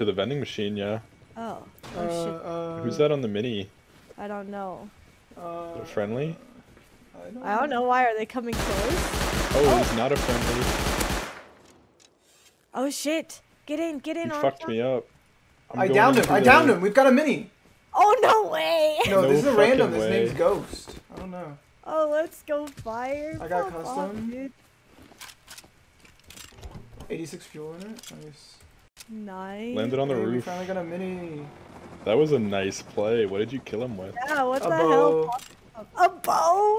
to the vending machine, yeah. Oh. Oh shit. Who's that on the mini? I don't know. Is it friendly? I don't know. Why are they coming close? Oh, he's not a friendly. Oh shit! Get in, He Arthur. fucked me up. I downed him. I downed him. We've got a mini. Oh no way! No, this is a random. fucking His way. name's Ghost. I don't know. Oh, let's go fire. I got Fuck custom. off, dude. 86 fuel in it. Nice. Nice. Landed on the Hey, we roof. finally got a mini. That was a nice play. What did you kill him with? Yeah, what A the bow. hell? A bow?